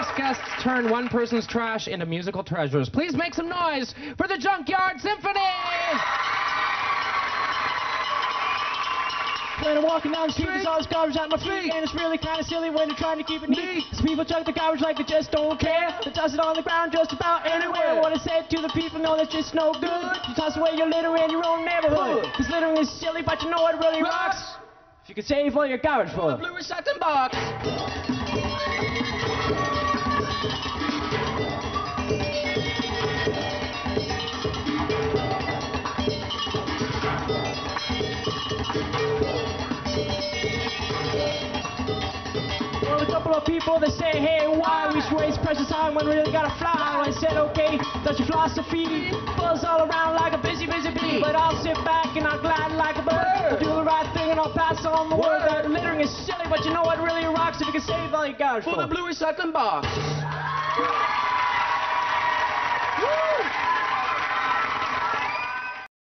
next guests turn one person's trash into musical treasures. Please make some noise for the Junkyard Symphony! When I'm walking down the street, there's all this garbage at my feet, and it's really kind of silly when you're trying to keep it neat. Cause people chuck the garbage like they just don't care. They toss it on the ground just about anywhere. What I said to the people, no, that's just no good. You toss away your litter in your own neighborhood. Cause littering is silly, but you know what really rocks? If you could save all your garbage for the blue recycling box. Well, a couple of people that say, hey, why we should waste precious time when we really gotta fly? I said, okay, that's your philosophy. Buzz all around like a busy, busy bee. But I'll sit back and I'll glide like a bird. I'll do the right thing and I'll pass on the word that littering is silly, but you know what really rocks if you can save all your garbage for the blue recycling box.